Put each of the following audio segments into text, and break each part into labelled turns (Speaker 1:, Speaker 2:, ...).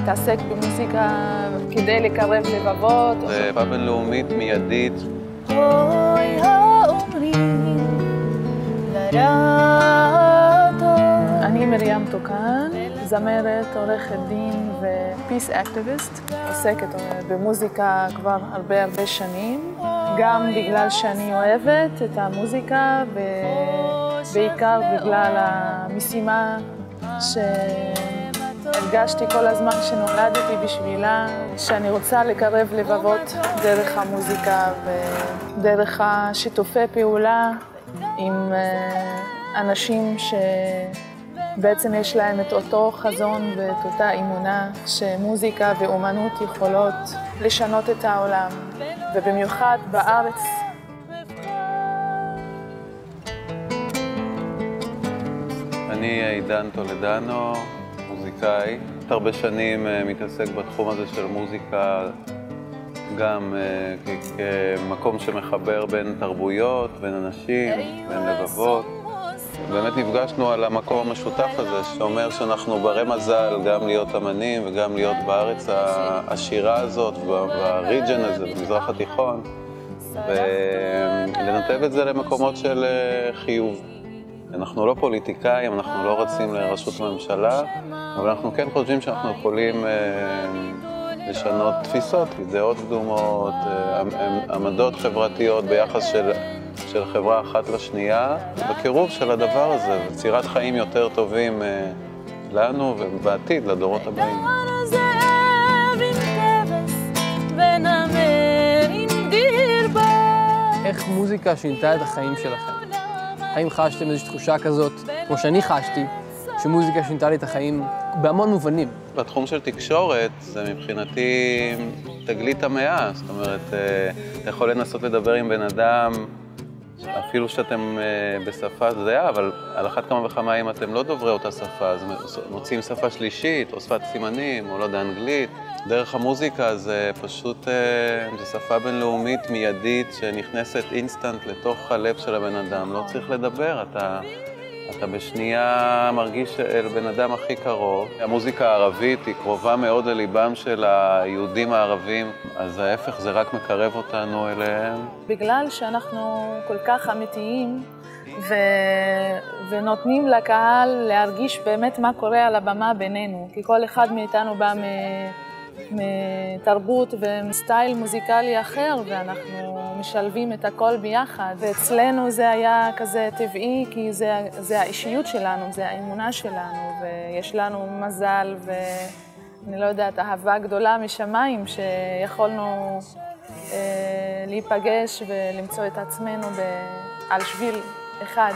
Speaker 1: להתעסק במוזיקה כדי לקרב לבבות.
Speaker 2: זה שפה בינלאומית מיידית.
Speaker 1: אני מרים טוקן, זמרת, עורכת דין ופיס אקטיביסט. עוסקת במוזיקה כבר הרבה שנים, גם בגלל שאני אוהבת את המוזיקה ובעיקר בגלל המשימה שהרגשתי כל הזמן שנולדתי בשבילה, שאני רוצה לקרב לבבות דרך המוזיקה ודרך השיתופי פעולה עם אנשים שבעצם יש להם את אותו חזון ואת אותה אמונה שמוזיקה ואומנות יכולות לשנות את העולם, ובמיוחד בארץ.
Speaker 2: אני עידן טולדנו, מוזיקאי. הרבה שנים מתעסק בתחום הזה של מוזיקה, גם כמקום שמחבר בין תרבויות, בין אנשים, בין לבבות. באמת נפגשנו על המקום המשותף הזה, שאומר שאנחנו ברי מזל גם להיות אמנים וגם להיות בארץ העשירה הזאת, בריג'ן הזה, במזרח התיכון, ולנתב את זה למקומות של חיוב. אנחנו לא פוליטיקאים, אנחנו לא רצים לראשות הממשלה, אבל אנחנו כן חושבים שאנחנו יכולים לשנות תפיסות, דעות קדומות, עמדות חברתיות ביחס של חברה אחת לשנייה, בקירוב של הדבר הזה, ויצירת חיים יותר טובים לנו ובעתיד לדורות הבאים.
Speaker 3: איך מוזיקה שינתה את החיים שלכם? האם חשתם איזושהי תחושה כזאת, כמו שאני חשתי, שמוזיקה שינתה לי את החיים בהמון מובנים?
Speaker 2: בתחום של תקשורת, זה מבחינתי תגלית המאה. זאת אומרת, אתה יכול לנסות לדבר עם בן אדם, אפילו שאתם בשפה זהה, אבל על אחת כמה וכמה אם אתם לא דוברי אותה שפה, אז מוצאים שפה שלישית, או שפת סימנים, או לא יודע, אנגלית. דרך המוזיקה זה פשוט, זו שפה בינלאומית מיידית שנכנסת אינסטנט לתוך הלב של הבן אדם. לא צריך לדבר, אתה בשנייה מרגיש אל בן אדם הכי קרוב. המוזיקה הערבית היא קרובה מאוד לליבם של היהודים הערבים, אז ההפך זה רק מקרב אותנו אליהם.
Speaker 1: בגלל שאנחנו כל כך אמיתיים ונותנים לקהל להרגיש באמת מה קורה על הבמה בינינו, כי כל אחד מאיתנו בא מתרבות ומסטייל מוזיקלי אחר, ואנחנו משלבים את הכל ביחד. ואצלנו זה היה כזה טבעי, כי זה האישיות שלנו, זה האמונה שלנו, ויש לנו מזל ואני לא יודעת, אהבה גדולה משמיים שיכולנו להיפגש ולמצוא את עצמנו על שביל אחד.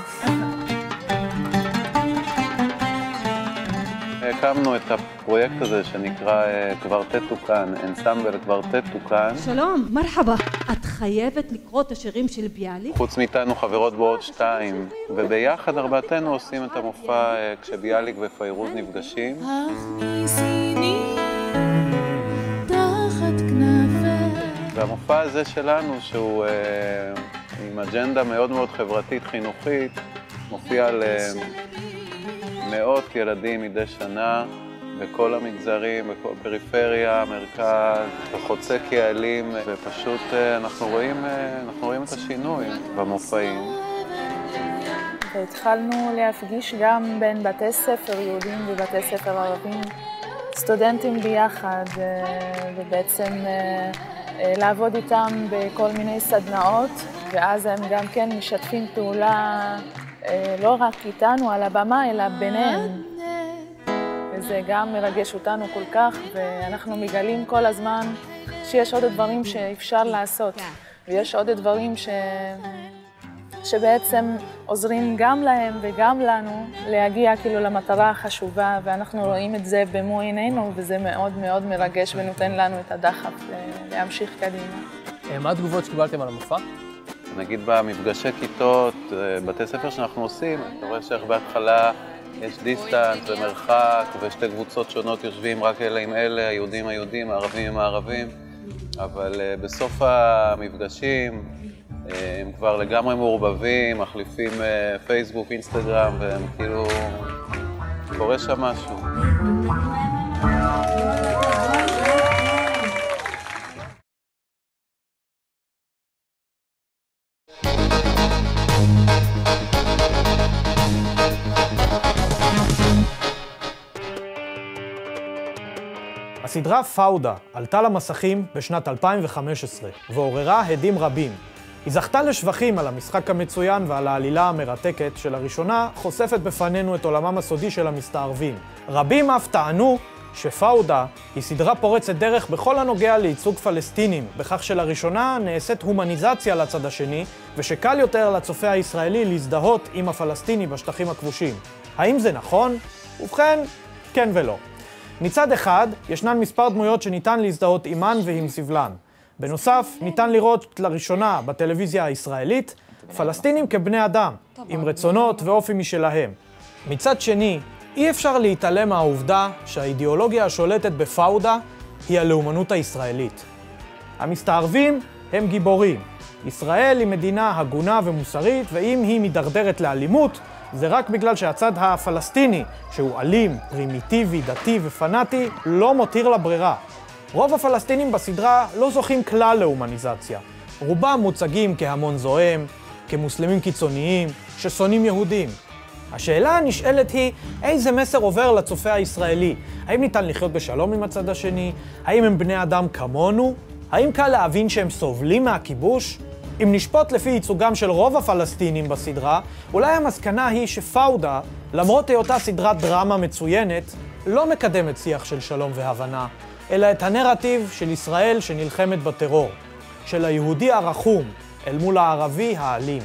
Speaker 2: הקמנו את הפרויקט הזה שנקרא קוורטט טוקן, אנסמבל קוורטט טוקן.
Speaker 4: שלום, מרחבה. את חייבת לקרוא את השירים של ביאליק?
Speaker 2: חוץ מאיתנו חברות בעוד שתיים, וביחד ארבעתנו עושים את המופע כשביאליק ופיירוז נפגשים. והמופע הזה שלנו, שהוא עם אג'נדה מאוד מאוד חברתית, חינוכית, מופיע על מאות ילדים מדי שנה, בכל המגזרים, בכל פריפריה, מרכז, בחוצה קהלים, ופשוט אנחנו רואים את השינוי במופעים.
Speaker 1: והתחלנו להפגיש גם בין בתי ספר יהודים ובתי ספר ערבים, סטודנטים ביחד, ובעצם לעבוד איתם בכל מיני סדנאות, ואז הם גם כן משתפים פעולה לא רק איתנו על הבמה, אלא ביניהם. וזה גם מרגש אותנו כל כך, ואנחנו מגלים כל הזמן שיש עוד דברים שאפשר לעשות, ויש עוד דברים שבעצם עוזרים גם להם וגם לנו להגיע כאילו למטרה החשובה, ואנחנו רואים את זה במו עינינו, וזה מאוד מאוד מרגש ונותן לנו את הדחף להמשיך קדימה.
Speaker 3: מה התגובות שקיבלתם על המופע?
Speaker 2: נגיד במפגשי כיתות, בתי ספר שאנחנו עושים, אתה רואה שאיך בהתחלה יש דיסטנס ומרחק, ושתי קבוצות שונות יושבים רק אלה עם אלה, היהודים היהודים, הערבים עם הערבים, אבל בסוף המפגשים הם כבר לגמרי מעורבבים, מחליפים פייסבוק, אינסטגרם, והם כאילו, קורה שם משהו.
Speaker 5: הסדרה פאודה עלתה למסכים בשנת 2015 ועוררה הדים רבים. היא זכתה לשבחים על המשחק המצוין ועל העלילה המרתקת שלראשונה חושפת בפנינו את עולמם הסודי של המסתערבים. רבים אף טענו שפאודה היא סדרה פורצת דרך בכל הנוגע לייצוג פלסטינים, בכך שלראשונה נעשית הומניזציה לצד השני, ושקל יותר לצופה הישראלי להזדהות עם הפלסטיני בשטחים הכבושים. האם זה נכון? ובכן, כן ולא. מצד אחד, ישנן מספר דמויות שניתן להזדהות עימן ועם סבלן. בנוסף, ניתן לראות לראשונה בטלוויזיה הישראלית פלסטינים כבני אדם, עם רצונות ואופי משלהם. מצד שני, אי אפשר להתעלם מהעובדה שהאידיאולוגיה השולטת בפאודה היא הלאומנות הישראלית. המסתערבים הם גיבורים. ישראל היא מדינה הגונה ומוסרית, ואם היא מדרדרת לאלימות, זה רק בגלל שהצד הפלסטיני, שהוא אלים, פרימיטיבי, דתי ופנאטי, לא מותיר לה ברירה. רוב הפלסטינים בסדרה לא זוכים כלל להומניזציה. רובם מוצגים כהמון זועם, כמוסלמים קיצוניים, ששונאים יהודים. השאלה הנשאלת היא, איזה מסר עובר לצופה הישראלי? האם ניתן לחיות בשלום עם הצד השני? האם הם בני אדם כמונו? האם קל להבין שהם סובלים מהכיבוש? אם נשפוט לפי ייצוגם של רוב הפלסטינים בסדרה, אולי המסקנה היא שפאודה, למרות היותה סדרת דרמה מצוינת, לא מקדמת שיח של שלום והבנה, אלא את הנרטיב של ישראל שנלחמת בטרור, של היהודי הרחום אל מול הערבי האלים.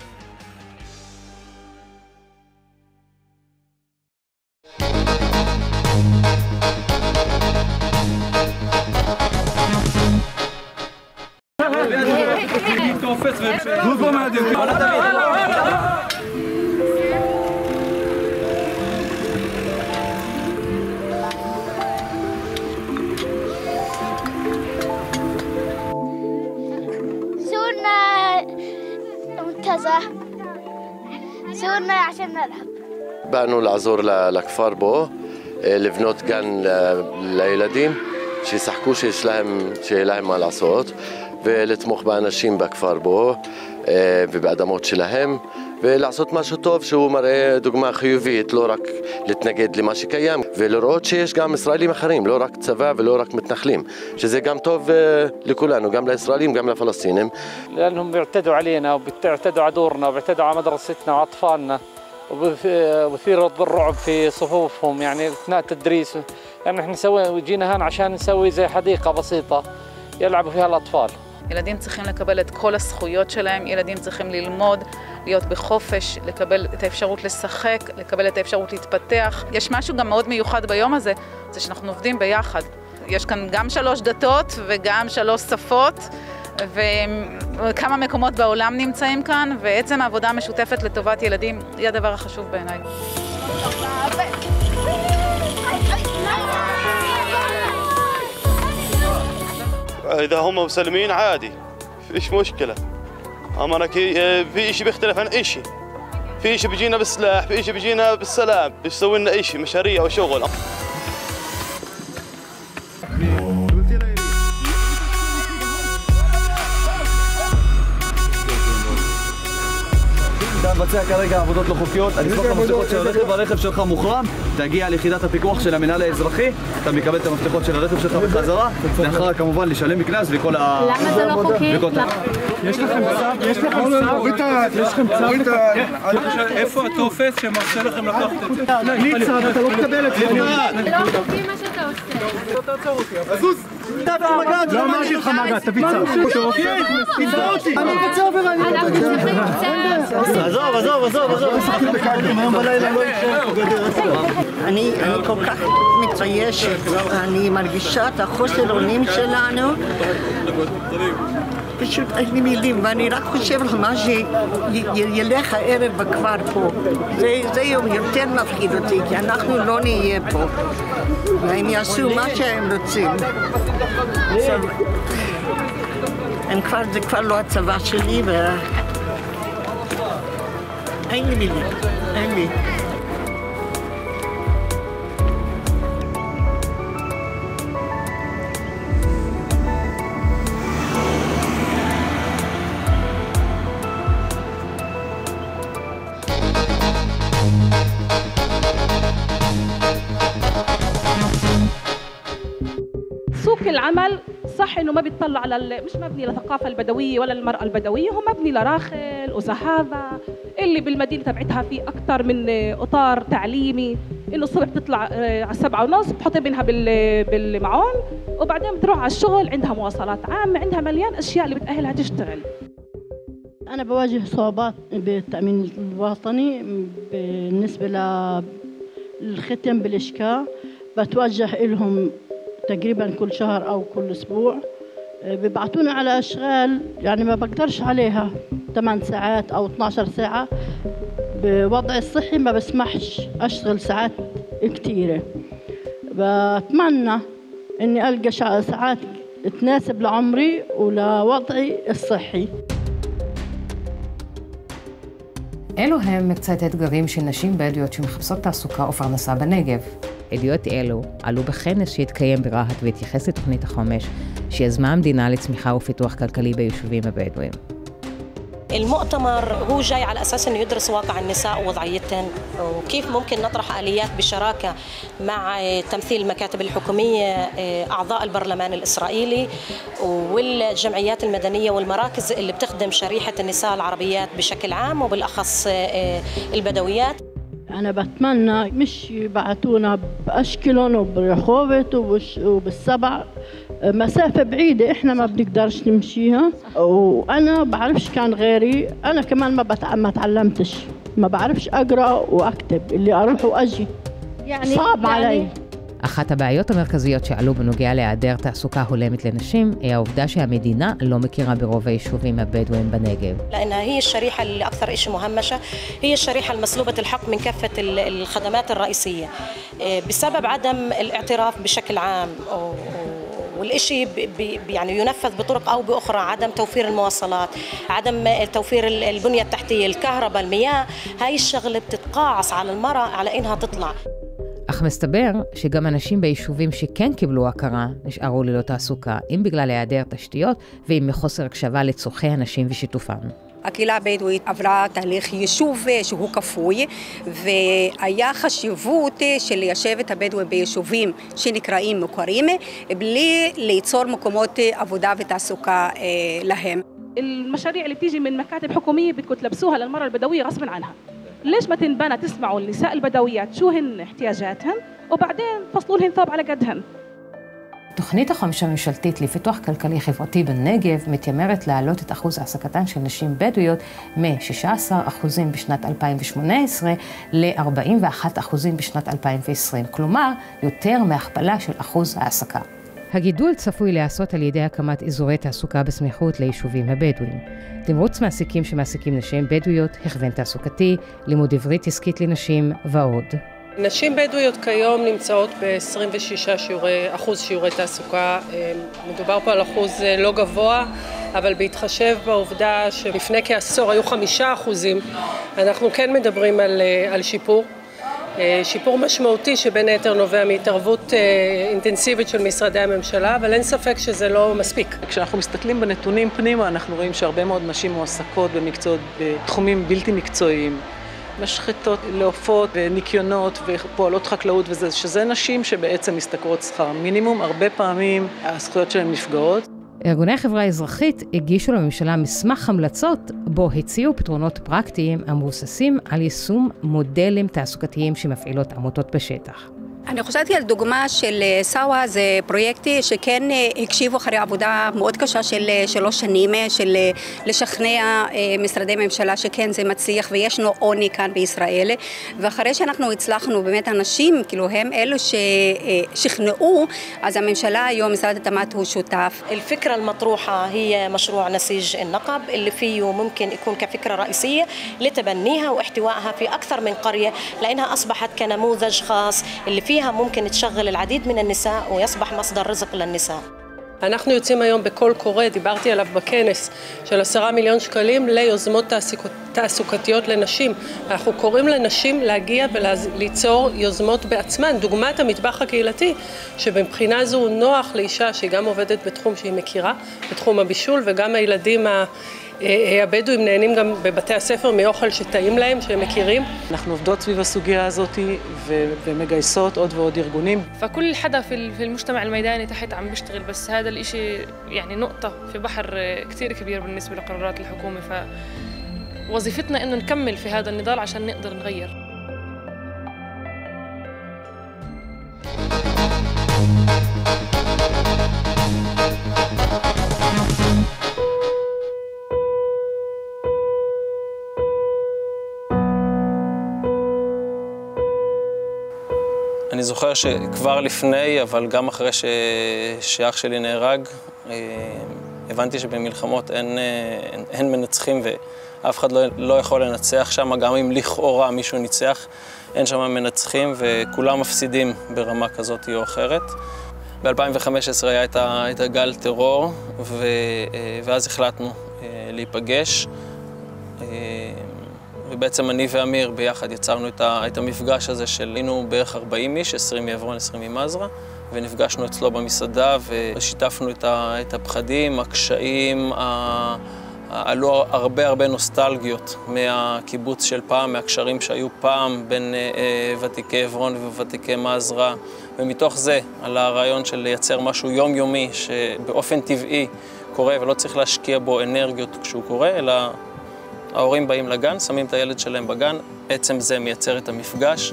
Speaker 6: زورنا عشان نلعب.
Speaker 7: באנו לעזור לכפר בו, לבנות גן לילדים, שישחקו שיהיה להם מה לעשות, ולתמוך באנשים בכפר בו ובאדמות שלהם, ולעשות משהו טוב שהוא מראה דוגמה חיובית, לא רק להתנגד למה שקיים, ולראות שיש גם ישראלים אחרים, לא רק צבא ולא רק מתנחלים, שזה גם טוב לכולנו, גם לישראלים, גם לפלסטינים.
Speaker 8: لأنهم بيعتدوا علينا وبيعتدوا على دورنا وبيعتدوا على مدرستنا وأطفالنا وبثيروا الرعب في صفوفهم يعني أثناء التدريس. يعني احنا جينا هنا عشان نسوي زي حديقة بسيطة يلعبوا فيها الأطفال.
Speaker 1: ילדים צריכים לקבל את כל הזכויות שלהם, ילדים צריכים ללמוד, להיות בחופש, לקבל את האפשרות לשחק, לקבל את האפשרות להתפתח. יש משהו גם מאוד מיוחד ביום הזה, זה שאנחנו עובדים ביחד. יש כאן גם 3 דתות וגם 3 שפות, וכמה מקומות בעולם נמצאים כאן, ועצם העבודה המשותפת לטובת ילדים היא הדבר החשוב בעיניי.
Speaker 9: إذا هم مسلمين عادي فيش مشكلة، أما أنا في إشي بيختلف عن إشي، في إشي بيجينا بالسلاح، في إشي بيجينا بالسلام، بيسوي لنا إشي مشاريع وشغل.
Speaker 10: אתה מבצע כרגע עבודות לא חוקיות, אני אשמח למפתחות של הרכב, הרכב שלך מוחרם, תגיע ליחידת הפיקוח של המנהל האזרחי, אתה מקבל את המפתחות של הרכב שלך בחזרה, לאחר כמובן לשלם מקנס וכל ה...
Speaker 6: למה זה לא חוקי?
Speaker 10: יש לכם צו, יש לכם צו, איפה הטופס שמרשה לכם לקחת את זה? לי צו, אתה לא תקבל את זה.
Speaker 6: לא חוקי מה שאתה עושה.
Speaker 10: לא תעצור אותי, הזוז! לא אמרתי לך מגע, תביא צו. תביא אותי! אני מבצע עובר,
Speaker 6: אנחנו צריכים קצת.
Speaker 10: עזוב.
Speaker 11: אני כל כך מתרגשת, אני מרגישה את החוסר אונים שלנו, פשוט אין לי מילים, ואני רק חושב על מה שילך הערב בכפר פה. זה יותר מפחיד אותי, כי אנחנו לא נהיה פה, והם יעשו מה שהם רוצים. זה כבר לא הצבא שלי, אין לי מילים, אין לי.
Speaker 12: العمل صح إنه ما بيتطلع على مش مبني للثقافة البدوية ولا المرأة البدوية، هو مبني لراخل وزهاذا اللي بالمدينة تبعتها في أكثر من إطار تعليمي، إنه الصبح بتطلع على 7:30 بتحط ابنها بالمعون وبعدين بتروح على الشغل، عندها مواصلات عامة، عندها مليان أشياء اللي بتأهلها تشتغل.
Speaker 13: أنا بواجه صعوبات بالتأمين الوطني بالنسبة للختم بالإشكال، بتوجه لهم تقريبا كل شهر أو كل أسبوع، بيبعتوني على أشغال يعني ما بقدرش عليها 8 ساعات أو 12 ساعة، بوضعي الصحي ما بسمحش أشتغل ساعات كتيرة. بتمنى إني ألقى ساعات تناسب لعمري ولوضعي الصحي.
Speaker 14: אלו הם מקצת האתגרים של נשים בדואיות שמחפשות תעסוקה ופרנסה בנגב. עדויות אלו עלו בכנס שהתקיים ברהט והתייחס לתוכנית החומש שיזמה המדינה לצמיחה ופיתוח כלכלי ביישובים הבדואים.
Speaker 15: المؤتمر هو جاي على أساس أنه يدرس واقع النساء ووضعيتهن وكيف ممكن نطرح آليات بشراكة مع تمثيل المكاتب الحكومية، أعضاء البرلمان الإسرائيلي والجمعيات المدنية والمراكز اللي بتخدم شريحة النساء العربيات بشكل عام وبالأخص البدويات.
Speaker 13: أنا بتمنى مش يبعتونا بأشكلهم وبرخوبة وبالسبع، مسافة بعيدة إحنا ما بنقدرش نمشيها، وأنا بعرفش كان غيري، أنا كمان ما تعلمتش، ما بعرفش أقرأ وأكتب، اللي أروح وأجي يعني صعب علي.
Speaker 14: אחת הבעיות המרכזיות שעלו בנוגע להיעדר תעסוקה הולמת לנשים היא העובדה שהמדינה לא מכירה ברוב היישובים הבדואים בנגב.
Speaker 15: لأنها هي الشريحة اللي أكثر إشي مهمشة، هي الشريحة المسلوبة الحق من كافة الخدمات الرئيسية بسبب عدم الاعتراف بشكل عام، والإشي يعني ينفذ بطرق أو بأخرى، عدم توفير المواصلات، عدم توفير البنية التحتية، الكهرباء، المياه، هاي الشغلة بتتقاعس على المرأة على إنها תطلع.
Speaker 14: אך מסתבר שגם אנשים ביישובים שכן קיבלו הכרה נשארו ללא תעסוקה, אם בגלל היעדר תשתיות ואם מחוסר הקשבה לצורכי הנשים ושיתופם.
Speaker 16: הקהילה הבדואית עברה תהליך יישוב שהוא כפוי, והיה חשיבות של ליישב את הבדואים ביישובים שנקראים מוכרים, בלי ליצור מקומות עבודה ותעסוקה להם.
Speaker 12: المشاريع اللي بتيجي من مكاتب حكومية بدكم تلبسوها للمرأة البدوية غصبا عنها. ليش ما تنبنى تسمعوا النساء البدويات شو هن احتياجاتهن وبعدين فصلوا لهن ثوب على قدهن.
Speaker 14: תוכנית החומש הממשלתית לפיתוח כלכלי חברתי בנגב מתיימרת להעלות את אחוז העסקתן של נשים בדואיות מ-16% בשנת 2018 ל-41% בשנת 2020, כלומר יותר מהכפלה של אחוז העסקה. הגידול צפוי להיעשות על ידי הקמת אזורי תעסוקה בסמיכות ליישובים הבדואים. תמרוץ מעסיקים שמעסיקים נשים בדואיות, הכוון תעסוקתי, לימוד עברית עסקית לנשים ועוד.
Speaker 17: נשים בדואיות כיום נמצאות ב-26% שיעורי תעסוקה. מדובר פה על אחוז לא גבוה, אבל בהתחשב בעובדה שלפני כעשור היו 5%, אנחנו כן מדברים על שיפור. שיפור משמעותי שבין היתר נובע מהתערבות אינטנסיבית של משרדי הממשלה, אבל אין ספק שזה לא מספיק.
Speaker 18: כשאנחנו מסתכלים בנתונים פנימה, אנחנו רואים שהרבה מאוד נשים מועסקות במקצועות, בתחומים בלתי מקצועיים, משחטות, לעופות וניקיונות ופועלות חקלאות וזה, שזה נשים שבעצם משתכרות שכר מינימום, הרבה פעמים הזכויות שלהן נפגעות.
Speaker 14: ארגוני החברה האזרחית הגישו לממשלה מסמך המלצות בו הציעו פתרונות פרקטיים המבוססים על יישום מודלים תעסוקתיים שמפעילות עמותות בשטח.
Speaker 16: אני חושבתי על דוגמה של סאווה, זה פרויקט שכן הקשיבו אחרי עבודה מאוד קשה של 3 שנים, של לשכנע משרדי ממשלה שכן זה מצליח וישנו עוני כאן בישראל, ואחרי שאנחנו הצלחנו באמת אנשים, כאילו הם אלו ששכנעו, אז הממשלה היום משרד התמ"ת הוא שותף.
Speaker 15: الفكرة المطروحة هي مشروع نسيج النقب اللي فيه ممكن يكون كفكرة رئيسية لتبنيها واحتوائها في أكثر من قرية، لأنها أصبحت كنموذج خاص اللي فيها ممكن تشغل العديد من النساء ويصبح مصدر رزق للنساء.
Speaker 17: אנחנו יוצאים היום בקול קורא, דיברתי עליו בכנס, של 10 מיליון שקלים ליוזמות תעסוקתיות לנשים. אנחנו קוראים לנשים להגיע וליצור יוזמות בעצמן, דוגמת המטבח הקהילתי, שבבחינה זו נוח לאישה שהיא גם עובדת בתחום שהיא מכירה, בתחום הבישול, וגם הילדים הבדואים נהנים גם בבתי הספר מאוכל שטעים להם, שהם מכירים.
Speaker 18: אנחנו עובדות סביב הסוגיה הזאת ומגייסות עוד ועוד ארגונים.
Speaker 19: فكل حدا في المجتمع الميداني تحت عم بيشتغل بس هذا الإشي يعني نقطة في بحر كتير كبير بالنسبة لقرارات الحكومة فوظيفتنا إنه نكمل في هذا النضال عشان نقدر نغير.
Speaker 20: אני זוכר שכבר לפני, אבל גם אחרי שאח שלי נהרג, הבנתי שבמלחמות אין מנצחים ואף אחד לא יכול לנצח שם, גם אם לכאורה מישהו ניצח, אין שם מנצחים וכולם מפסידים ברמה כזאת או אחרת. ב-2015 היה את הגל טרור, ואז החלטנו להיפגש. ובעצם אני ואמיר ביחד יצרנו את המפגש הזה של היינו בערך 40 איש, 20 מעברון, 20 ממזרה, ונפגשנו אצלו במסעדה ושיתפנו את הפחדים, הקשיים, עלו הרבה נוסטלגיות מהקיבוץ של פעם, מהקשרים שהיו פעם בין ותיקי עברון וותיקי מזרה, ומתוך זה על הרעיון של לייצר משהו יומיומי שבאופן טבעי קורה ולא צריך להשקיע בו אנרגיות כשהוא קורה, אלא ההורים באים לגן, שמים את הילד שלהם בגן, עצם זה מייצר את המפגש.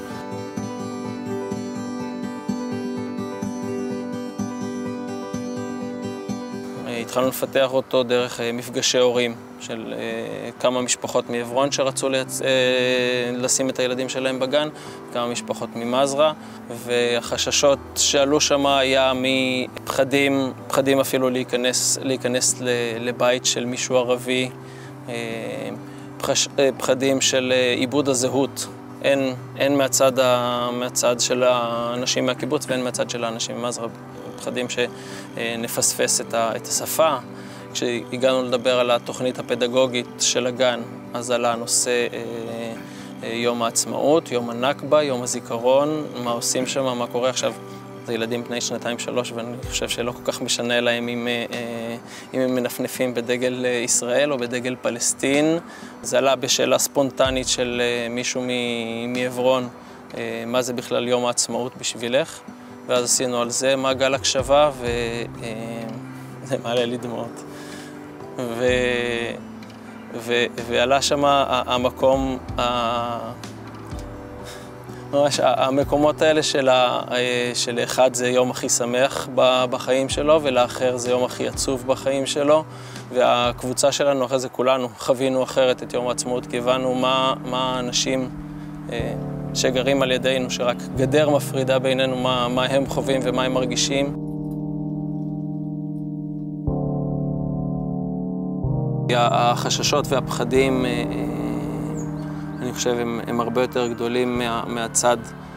Speaker 20: התחלנו לפתח אותו דרך מפגשי הורים של כמה משפחות מעברון שרצו לשים את הילדים שלהם בגן, כמה משפחות ממזרה, והחששות שעלו שם היה פחדים אפילו להיכנס לבית של מישהו ערבי, פחדים של איבוד הזהות, אין מהצד של האנשים מהקיבוץ ואין מהצד של האנשים ממזרה, פחדים שנפספס את השפה. כשהגענו לדבר על התוכנית הפדגוגית של הגן, אז עלה הנושא יום העצמאות, יום הנכבה, יום הזיכרון, מה עושים שם, מה קורה עכשיו. זה ילדים בני 2-3, ואני חושב שלא כל כך משנה להם אם הם מנפנפים בדגל ישראל או בדגל פלסטין. זה עלה בשאלה ספונטנית של מישהו מעברון, מה זה בכלל יום העצמאות בשבילך? ואז עשינו על זה מעגל הקשבה, וזה מעלה לי דמעות. ועלה שם המקום, ממש המקומות האלה של אחד זה יום הכי שמח בחיים שלו, ולאחר זה יום הכי עצוב בחיים שלו. והקבוצה שלנו, אחרי זה כולנו חווינו אחרת את יום העצמאות, כי הבנו מה האנשים שגרים על ידינו, שרק גדר מפרידה בינינו, מה הם חווים ומה הם מרגישים. החששות והפחדים, אני חושב, הם הרבה יותר גדולים מהצד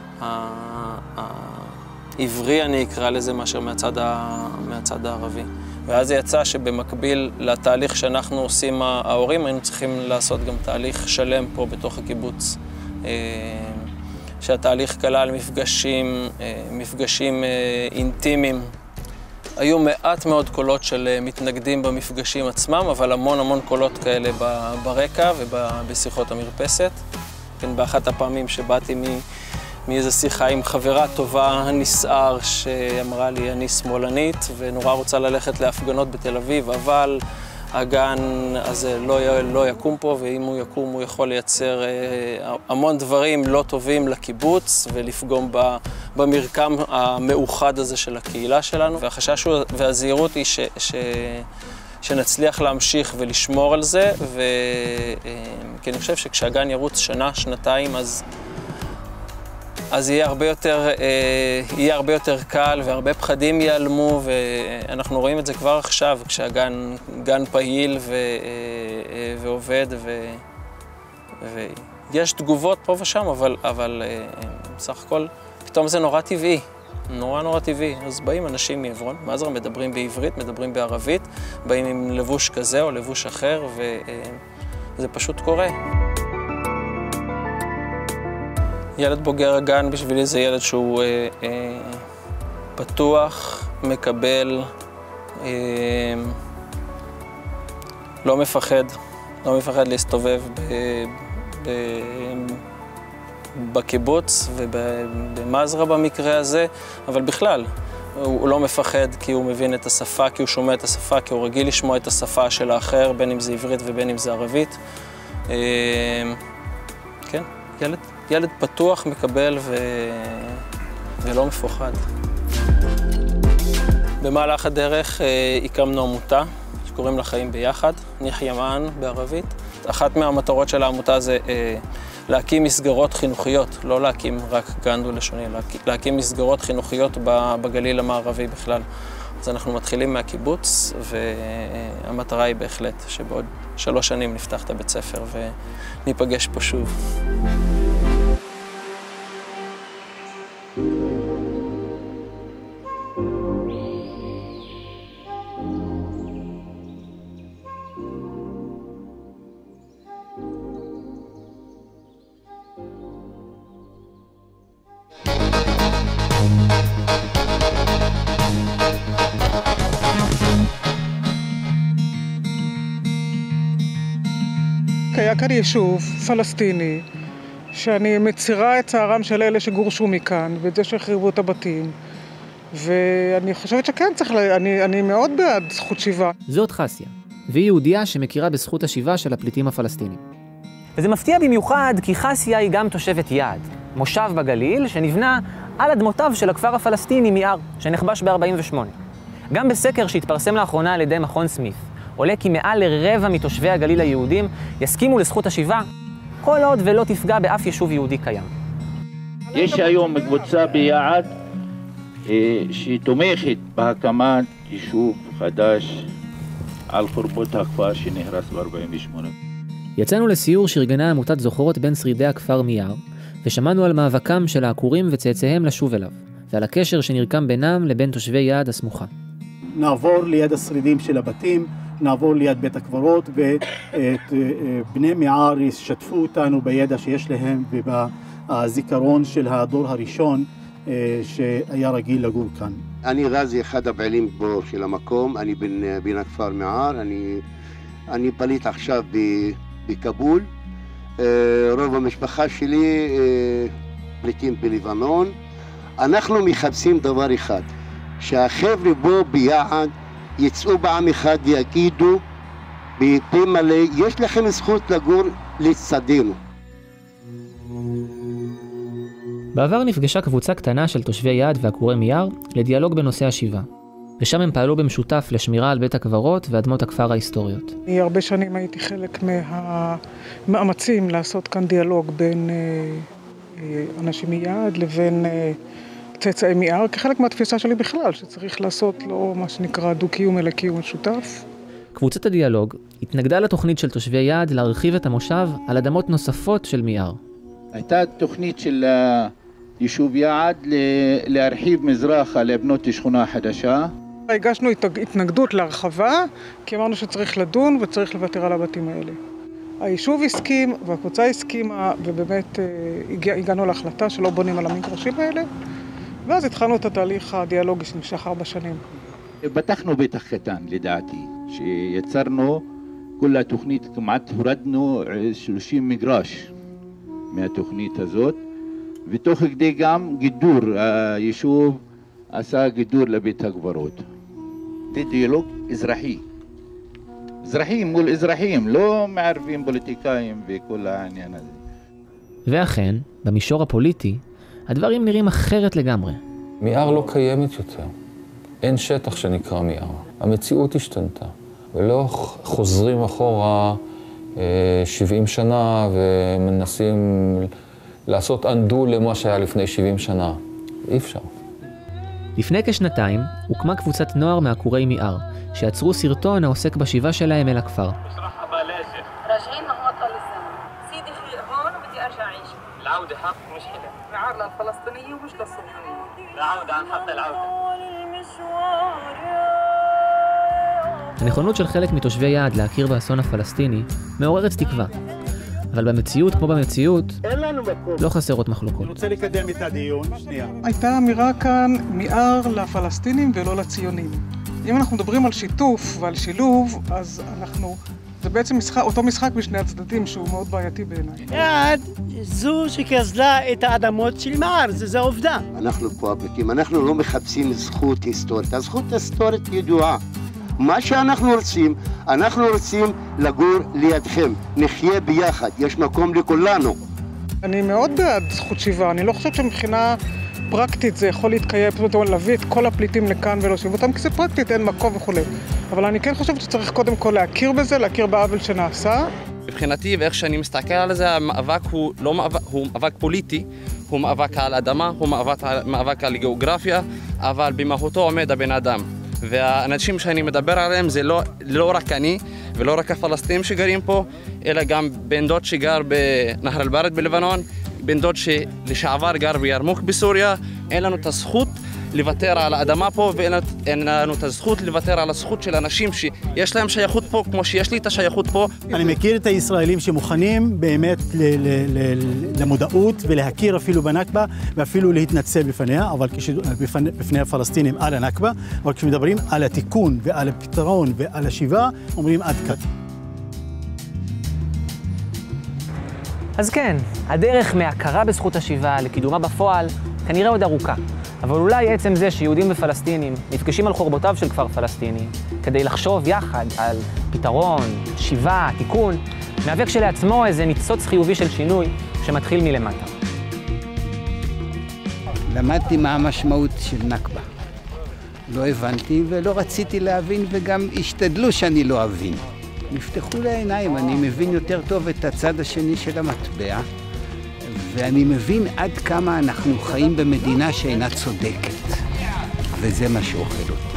Speaker 20: העברי, אני אקרא לזה, מאשר מהצד הערבי. ואז זה יצא שבמקביל לתהליך שאנחנו עושים ההורים, היינו צריכים לעשות גם תהליך שלם פה בתוך הקיבוץ. שהתהליך כלל מפגשים אינטימיים. היו מעט מאוד קולות של מתנגדים במפגשים עצמם, אבל המון קולות כאלה ברקע ובשיחות המרפסת. באחת הפעמים שבאתי מאיזו שיחה עם חברה טובה, נסער, שאמרה לי, אני שמאלנית ונורא רוצה ללכת להפגנות בתל אביב, אבל הגן הזה לא יקום פה, ואם הוא יקום הוא יכול לייצר המון דברים לא טובים לקיבוץ ולפגום במרקם המאוחד הזה של הקהילה שלנו. והחשש והזהירות היא שנצליח להמשיך ולשמור על זה, כי אני חושב שכשהגן ירוץ שנה, שנתיים, אז יהיה הרבה יותר קל והרבה פחדים ייעלמו, ואנחנו רואים את זה כבר עכשיו, כשהגן פעיל ועובד, ויש תגובות פה ושם, אבל בסך הכל פתאום זה נורא טבעי, נורא טבעי. אז באים אנשים מעברון, מזרה, מדברים בעברית, מדברים בערבית, באים עם לבוש כזה או לבוש אחר, וזה פשוט קורה. ילד בוגר הגן בשבילי זה ילד שהוא פתוח, מקבל, לא מפחד להסתובב בקיבוץ ובמזרה במקרה הזה, אבל בכלל, הוא לא מפחד כי הוא מבין את השפה, כי הוא שומע את השפה, כי הוא רגיל לשמוע את השפה של האחר, בין אם זה עברית ובין אם זה ערבית. כן, ילד פתוח, מקבל ולא מפוחד. במהלך הדרך הקמנו עמותה שקוראים לה חיים ביחד, נחיימן בערבית. אחת מהמטרות של העמותה זה להקים מסגרות חינוכיות, לא להקים רק גן דו-לשוני, להקים מסגרות חינוכיות בגליל המערבי בכלל. אז אנחנו מתחילים מהקיבוץ, והמטרה היא בהחלט שבעוד 3 שנים נפתח את הבית ספר וניפגש פה שוב.
Speaker 21: היה כאן יישוב פלסטיני, שאני מצירה את צערם של אלה שגורשו מכאן, ואת זה שהחריבו את הבתים. ואני חושבת שכן צריך, אני מאוד בעד זכות שיבה.
Speaker 22: זאת חסיה, והיא יהודייה שמכירה בזכות השיבה של הפליטים הפלסטינים.
Speaker 23: וזה מפתיע במיוחד כי חסיה היא גם תושבת יעד, מושב בגליל שנבנה על אדמותיו של הכפר הפלסטיני מיער, שנכבש ב-48. גם בסקר שהתפרסם לאחרונה על ידי מכון סמית, עולה כי מעל לרבע מתושבי הגליל היהודים יסכימו לזכות השיבה, כל עוד ולא תפגע באף יישוב יהודי קיים.
Speaker 24: יש היום קבוצה ביעד שתומכת בהקמת יישוב חדש על חורבות הכפר שנהרס ב-48.
Speaker 22: יצאנו לסיור שארגנה עמותת זוכרות בין שרידי הכפר מיער, ושמענו על מאבקם של העקורים וצאצאיהם לשוב אליו, ועל הקשר שנרקם בינם לבין תושבי יעד הסמוכה.
Speaker 25: נעבור ליד השרידים של הבתים, נעבור ליד בית הקברות, ובני מיער ישתפו אותנו בידע שיש להם ובזיכרון של הדור הראשון שהיה רגיל לגור כאן.
Speaker 26: אני רזי, אחד הבעלים בו של המקום, אני בן הכפר מיער, אני פליט עכשיו בכבול. רוב המשפחה שלי פליטים בלבנון. אנחנו מחפשים דבר אחד, שהחבר'ה בו ביעד יצאו בעם אחד ויגידו בפה מלא, יש לכם זכות לגור לצדנו.
Speaker 22: בעבר נפגשה קבוצה קטנה של תושבי יעד ועקורי מיער לדיאלוג בנושא השיבה, ושם הם פעלו במשותף לשמירה על בית הקברות ואדמות הכפר ההיסטוריות.
Speaker 21: הרבה שנים הייתי חלק מהמאמצים לעשות כאן דיאלוג בין אנשים מיעד לבין צאצאי מיער, כחלק מהתפיסה שלי בכלל, שצריך לעשות לא מה שנקרא דו-קיום אלא קיום משותף.
Speaker 22: קבוצת הדיאלוג התנגדה לתוכנית של תושבי יעד להרחיב את המושב על אדמות נוספות של מיער.
Speaker 24: הייתה תוכנית של יישוב יעד להרחיב מזרחה לבנות שכונה חדשה.
Speaker 21: הגשנו התנגדות להרחבה, כי אמרנו שצריך לדון וצריך לוותר על הבתים האלה. היישוב הסכים והקבוצה הסכימה, ובאמת הגענו להחלטה שלא בונים על המגרשים האלה, ואז התחלנו את התהליך הדיאלוגי שנמשך 4 שנים.
Speaker 24: פתחנו בטח קטן לדעתי, שיצרנו כל התוכנית, כמעט הורדנו 30 מגרש מהתוכנית הזאת, ותוך כדי גם גידור, היישוב עשה גידור לבית הקברות. זה דיאלוג אזרחי. אזרחים מול אזרחים, לא מערבים פוליטיקאים וכל העניין הזה.
Speaker 22: ואכן, במישור הפוליטי, הדברים נראים אחרת לגמרי.
Speaker 27: מיער לא קיימת יותר. אין שטח שנקרא מיער. המציאות השתנתה, ולא חוזרים אחורה 70 שנה ומנסים לעשות אנדו למה שהיה לפני 70 שנה. אי אפשר.
Speaker 22: לפני כשנתיים הוקמה קבוצת נוער מעקורי מיער, שיצרו סרטון העוסק בשיבה שלהם אל הכפר. הנכונות של חלק מתושבי יעד להכיר באסון הפלסטיני מעוררת תקווה. אבל במציאות, כמו במציאות, לא חסרות מחלוקות.
Speaker 25: אני רוצה לקדם את הדיון, שנייה.
Speaker 21: הייתה אמירה כאן, מיער לפלסטינים ולא לציונים. אם אנחנו מדברים על שיתוף ועל שילוב, אז אנחנו זה בעצם אותו משחק בשני הצדדים שהוא מאוד בעייתי בעיניי.
Speaker 1: יעד זו שגזלה את האדמות של מע'אר, זה עובדה.
Speaker 26: אנחנו פה הבתים, אנחנו לא מחפשים זכות היסטורית, הזכות היסטורית ידועה. מה שאנחנו רוצים לגור לידכם, נחיה ביחד, יש מקום לכולנו.
Speaker 21: אני מאוד בעד זכות שיבה, אני לא חושבת שמבחינה פרקטית זה יכול להתקיים, פשוט להביא את כל הפליטים לכאן ולהושיב אותם, כי זה פרקטית, אין מקום וכו'. אבל אני כן חושבת שצריך קודם כל להכיר בזה, להכיר בעוול שנעשה.
Speaker 2: מבחינתי ואיך שאני מסתכל על זה, המאבק הוא לא מאבק, הוא מאבק פוליטי, הוא מאבק על אדמה, הוא מאבק על גיאוגרפיה, אבל במהותו עומד הבן אדם. והאנשים שאני מדבר עליהם זה לא רק אני ולא רק הפלסטינים שגרים פה, אלא גם בן דוד שגר בנהר אל-ברד בלבנון, בן דוד שלשעבר גר בירמוק בסוריה. אין לנו את הזכות לוותר על האדמה פה, ואין לנו את הזכות לוותר על הזכות של אנשים שיש להם שייכות פה, כמו שיש לי את השייכות פה.
Speaker 25: אני מכיר את הישראלים שמוכנים באמת למודעות ולהכיר אפילו בנכבה, ואפילו להתנצל בפניה, אבל בפני הפלסטינים על הנכבה, אבל כשמדברים על התיקון ועל הפתרון ועל השיבה, אומרים עד כאן.
Speaker 23: אז כן, הדרך מהכרה בזכות השיבה לקידומה בפועל כנראה עוד ארוכה. אבל אולי עצם זה שיהודים ופלסטינים נפגשים על חורבותיו של כפר פלסטיני כדי לחשוב יחד על פתרון, שיבה, תיקון, מהווה כשלעצמו איזה ניצוץ חיובי של שינוי שמתחיל מלמטה.
Speaker 3: למדתי מה המשמעות של נכבה. לא הבנתי ולא רציתי להבין, וגם השתדלו שאני לא אבין. נפתחו לי העיניים, אני מבין יותר טוב את הצד השני של המטבע, ואני מבין עד כמה אנחנו חיים במדינה שאינה צודקת, וזה מה שאוכל אותי.